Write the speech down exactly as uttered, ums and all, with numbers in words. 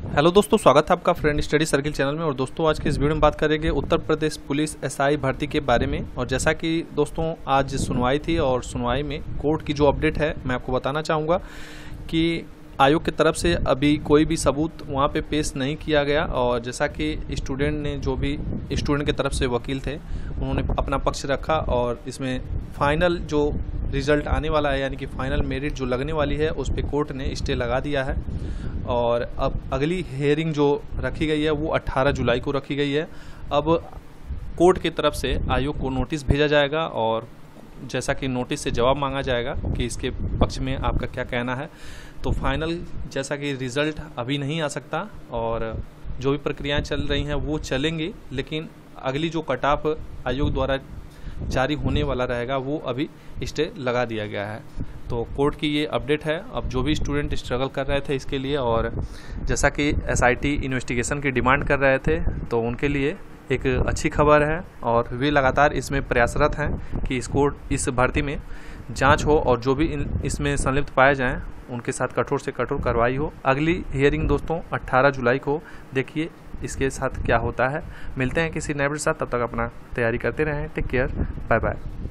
Hello दोस्तों, स्वागत है आपका फ्रेंड स्टडी सर्किल चैनल में। और दोस्तों आज की इस वीडियो में बात करेंगे उत्तर प्रदेश पुलिस एसआई भर्ती के बारे में। और जैसा कि दोस्तों आज सुनवाई थी और सुनवाई में कोर्ट की जो अपडेट है मैं आपको बताना चाहूँगा कि आयोग की तरफ से अभी कोई भी सबूत वहाँ पे पेश नहीं किया गया। और जैसा कि स्टूडेंट ने, जो भी स्टूडेंट की तरफ से वकील थे, उन्होंने अपना पक्ष रखा और इसमें फाइनल जो रिजल्ट आने वाला है, यानी कि फाइनल मेरिट जो लगने वाली है, उस पर कोर्ट ने स्टे लगा दिया है। और अब अगली हेयरिंग जो रखी गई है वो अठारह जुलाई को रखी गई है। अब कोर्ट की तरफ से आयोग को नोटिस भेजा जाएगा और जैसा कि नोटिस से जवाब मांगा जाएगा कि इसके पक्ष में आपका क्या कहना है। तो फाइनल जैसा कि रिज़ल्ट अभी नहीं आ सकता और जो भी प्रक्रियाएं चल रही हैं वो चलेंगी, लेकिन अगली जो कट ऑफ आयोग द्वारा जारी होने वाला रहेगा वो अभी स्टे लगा दिया गया है। तो कोर्ट की ये अपडेट है। अब जो भी स्टूडेंट स्ट्रगल कर रहे थे इसके लिए, और जैसा कि एसआईटी इन्वेस्टिगेशन की डिमांड कर रहे थे, तो उनके लिए एक अच्छी खबर है और वे लगातार इसमें प्रयासरत हैं कि इस कोर्ट इस भर्ती में जांच हो और जो भी इन इसमें संलिप्त पाए जाएं उनके साथ कठोर से कठोर कार्रवाई हो। अगली हियरिंग दोस्तों अट्ठारह जुलाई को, देखिए इसके साथ क्या होता है। मिलते हैं किसी नए वीडियो के साथ, तब तक अपना तैयारी करते रहें। Take care, bye bye.